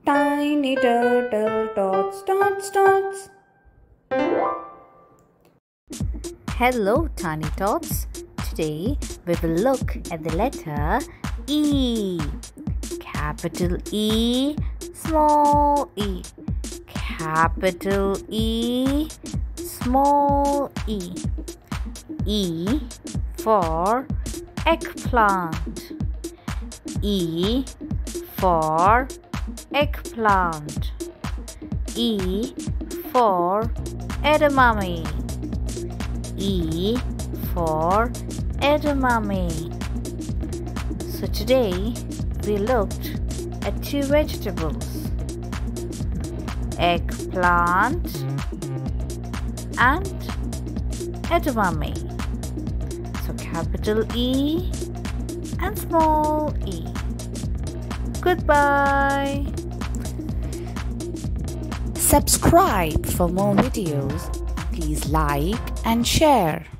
Tiny turtle tots, tots, tots. Hello, tiny tots. Today we will look at the letter E. Capital E, small e. Capital E, small e. E for eggplant. E for eggplant. E for edamame. E for edamame. So today we looked at two vegetables, eggplant and edamame. So capital E and small e. Goodbye. Subscribe for more videos. Please like and share.